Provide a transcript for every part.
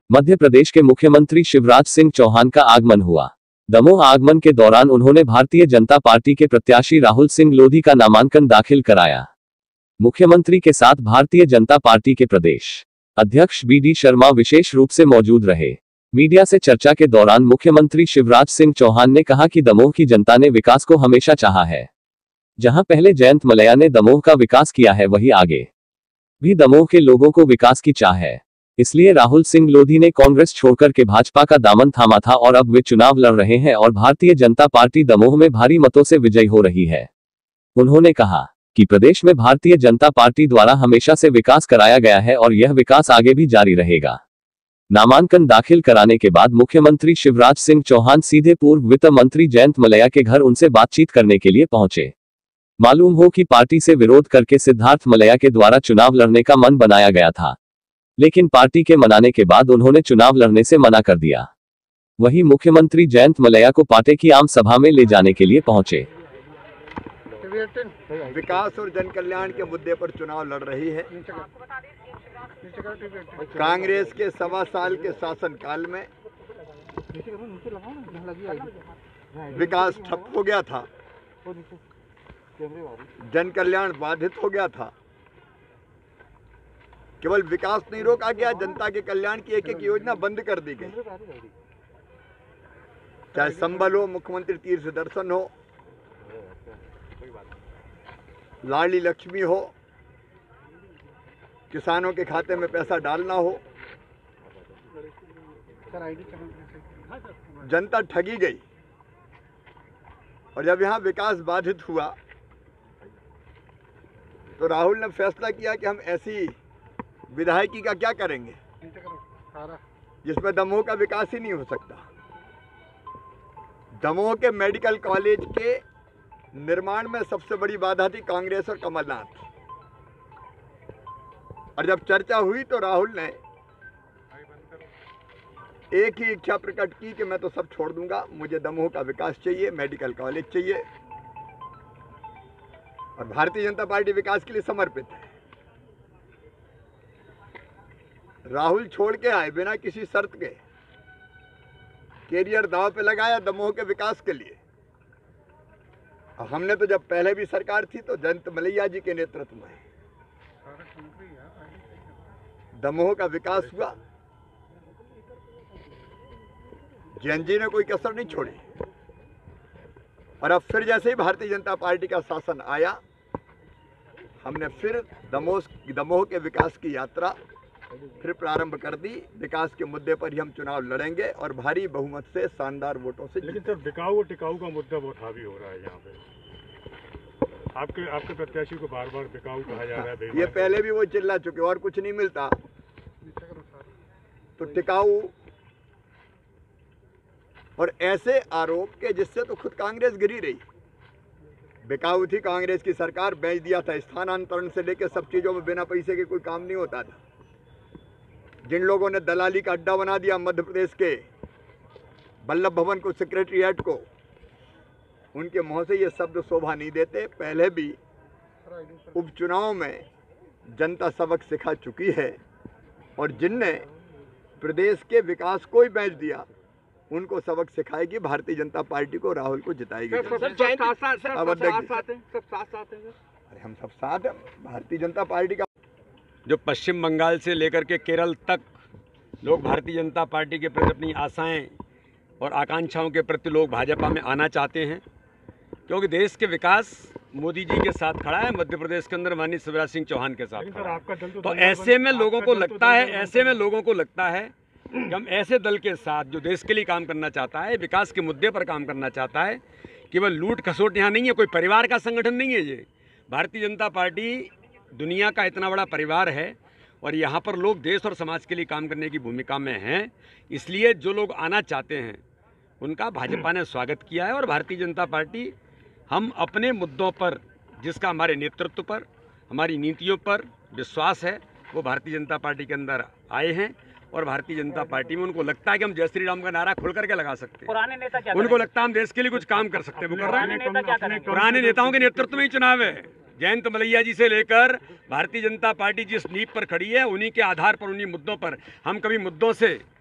मध्य प्रदेश के मुख्यमंत्री शिवराज सिंह चौहान का आगमन हुआ। दमोह आगमन के दौरान उन्होंने भारतीय जनता पार्टी के प्रत्याशी राहुल सिंह लोधी का नामांकन दाखिल कराया। मुख्यमंत्री के साथ भारतीय जनता पार्टी के प्रदेश अध्यक्ष BD शर्मा विशेष रूप से मौजूद रहे। मीडिया से चर्चा के दौरान मुख्यमंत्री शिवराज सिंह चौहान ने कहा कि दमोह की जनता ने विकास को हमेशा चाहा है। जहां पहले जयंत मलैया ने दमोह का विकास किया है, वही आगे भी दमोह के लोगों को विकास की चाह है। इसलिए राहुल सिंह लोधी ने कांग्रेस छोड़कर के भाजपा का दामन थामा था और अब वे चुनाव लड़ रहे हैं और भारतीय जनता पार्टी दमोह में भारी मतों से विजयी हो रही है। उन्होंने कहा कि प्रदेश में भारतीय जनता पार्टी द्वारा हमेशा से विकास कराया गया है और यह विकास आगे भी जारी रहेगा। नामांकन दाखिल कराने के बाद मुख्यमंत्री शिवराज सिंह चौहान सीधे पूर्व वित्त मंत्री जयंत मलैया के घर उनसे बातचीत करने के लिए पहुंचे। मालूम हो कि पार्टी से विरोध करके सिद्धार्थ मलैया के द्वारा चुनाव लड़ने का मन बनाया गया था, लेकिन पार्टी के मनाने के बाद उन्होंने चुनाव लड़ने से मना कर दिया। वहीं मुख्यमंत्री जयंत मलैया को पार्टी की आम सभा में ले जाने के लिए पहुंचे। विकास और जन कल्याण के मुद्दे पर चुनाव लड़ रही है। कांग्रेस के 1.25 साल के शासनकाल में विकास ठप हो गया था, जन कल्याण बाधित हो गया था। केवल विकास नहीं रोका गया, जनता के कल्याण की एक एक योजना बंद कर दी गई। चाहे संबल हो, मुख्यमंत्री तीर्थ दर्शन हो, लाडली लक्ष्मी हो, किसानों के खाते में पैसा डालना हो, जनता ठगी गई। और जब यहाँ विकास बाधित हुआ तो राहुल ने फैसला किया कि हम ऐसी विधायकी का क्या करेंगे जिसमें दमोह का विकास ही नहीं हो सकता। दमोह के मेडिकल कॉलेज के निर्माण में सबसे बड़ी बाधा थी कांग्रेस और कमलनाथ। और जब चर्चा हुई तो राहुल ने एक ही इच्छा प्रकट की कि मैं तो सब छोड़ दूंगा, मुझे दमोह का विकास चाहिए, मेडिकल कॉलेज चाहिए। और भारतीय जनता पार्टी विकास के लिए समर्पित है। राहुल छोड़ के आए बिना किसी शर्त के, कैरियर दांव पे लगाया दमोह के विकास के लिए। हमने तो जब पहले भी सरकार थी तो जयंत मलैया जी के नेतृत्व में दमोह का विकास हुआ। जयंत जी ने कोई कसर नहीं छोड़ी। और अब फिर जैसे ही भारतीय जनता पार्टी का शासन आया, हमने फिर दमोह के विकास की यात्रा फिर प्रारंभ कर दी। विकास के मुद्दे पर ही हम चुनाव लड़ेंगे और भारी बहुमत से, शानदार वोटों से। लेकिन सर, बिकाऊ और टिकाऊ का मुद्दा बहुत हावी हो रहा है यहाँ पे। आपके प्रत्याशी को बार बार बिकाऊ कहा जा रहा है। ये पहले भी वो चिल्ला चुके और कुछ नहीं मिलता तो टिकाऊ, और ऐसे आरोप के जिससे तो खुद कांग्रेस गिरी रही। बिकाऊ थी कांग्रेस की सरकार, बेच दिया था। स्थानांतरण से लेकर सब चीजों में बिना पैसे के कोई काम नहीं होता था। जिन लोगों ने दलाली का अड्डा बना दिया मध्य प्रदेश के वल्लभ भवन को, सेक्रेटरीट को, उनके मुंह से ये शब्द शोभा नहीं देते। पहले भी उपचुनाव में जनता सबक सिखा चुकी है और जिनने प्रदेश के विकास को ही बेच दिया उनको सबक सिखाएगी भारतीय जनता पार्टी को, राहुल को जिताएगी। अरे हम सब साथ हैं भारतीय जनता पार्टी का। जो पश्चिम बंगाल से लेकर के केरल तक लोग भारतीय जनता पार्टी के प्रति अपनी आशाएं और आकांक्षाओं के प्रति लोग भाजपा में आना चाहते हैं, क्योंकि देश के विकास मोदी जी के साथ खड़ा है, मध्य प्रदेश के अंदर माननीय शिवराज सिंह चौहान के साथ खड़ा है। तो ऐसे में लोगों को लगता है कि हम ऐसे दल के साथ जो देश के लिए काम करना चाहता है, विकास के मुद्दे पर काम करना चाहता है, केवल लूट खसोट यहाँ नहीं है, कोई परिवार का संगठन नहीं है। ये भारतीय जनता पार्टी दुनिया का इतना बड़ा परिवार है और यहाँ पर लोग देश और समाज के लिए काम करने की भूमिका में हैं। इसलिए जो लोग आना चाहते हैं उनका भाजपा ने स्वागत किया है। और भारतीय जनता पार्टी, हम अपने मुद्दों पर, जिसका हमारे नेतृत्व पर, हमारी नीतियों पर विश्वास है, वो भारतीय जनता पार्टी के अंदर आए हैं। और भारतीय जनता पार्टी में उनको लगता है कि हम जय श्री राम का नारा खोल करके लगा सकते हैं। पुराने नेता क्या उनको लगता है हम देश के लिए कुछ काम कर सकते हैं, वो कर रहे हैं। पुराने नेताओं के नेतृत्व में ही चुनाव है। जयंत मलैया जी से लेकर भारतीय जनता पार्टी जिस नींव पर खड़ी है, उन्हीं के आधार पर, उन्हीं मुद्दों पर, हम कभी मुद्दों से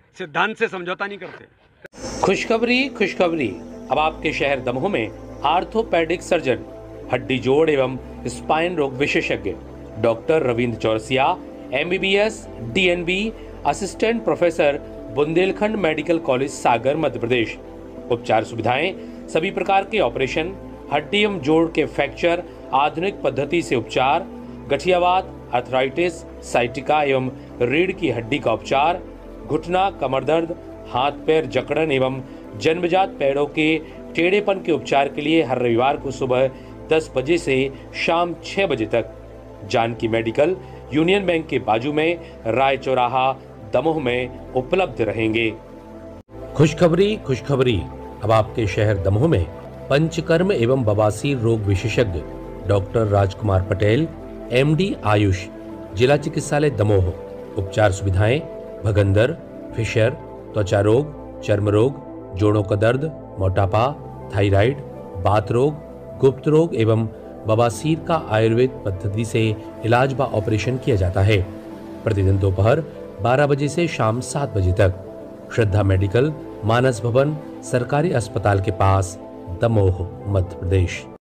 सिद्धांत से समझौता नहीं करते। खुशखबरी। अब आपके शहर दमोह में आर्थोपेडिक सर्जन, हड्डी जोड़ एवं स्पाइन रोग विशेषज्ञ doctor Ravindra Chaurasia, MBBS, DNB, assistant professor, Bundelkhand medical college Sagar, Madhya Pradesh. उपचार सुविधाएं, सभी प्रकार के ऑपरेशन, हड्डी एवं जोड़ के फ्रैक्चर, आधुनिक पद्धति से उपचार, गठियावात, आर्थराइटिस, साइटिका एवं रीढ़ की हड्डी का उपचार, घुटना, कमर दर्द, हाथ पैर जकड़न एवं जन्मजात पैरों के टेढ़ेपन के उपचार के लिए हर रविवार को सुबह 10 बजे से शाम 6 बजे तक जानकी मेडिकल, यूनियन बैंक के बाजू में, राय चौराहा, दमोह में उपलब्ध रहेंगे। खुशखबरी। अब आपके शहर दमोह में पंचकर्म एवं बवासीर रोग विशेषज्ञ डॉक्टर राजकुमार पटेल, MD आयुष, जिला चिकित्सालय दमोह। उपचार सुविधाएं, भगंदर, फिशर, त्वचा रोग, चर्म रोग, जोड़ों का दर्द, मोटापा, थायराइड, बात रोग, गुप्त रोग एवं बवासीर का आयुर्वेद पद्धति से इलाज व ऑपरेशन किया जाता है। प्रतिदिन दोपहर 12 बजे से शाम 7 बजे तक। श्रद्धा मेडिकल, मानस भवन, सरकारी अस्पताल के पास, दमोह, मध्य प्रदेश।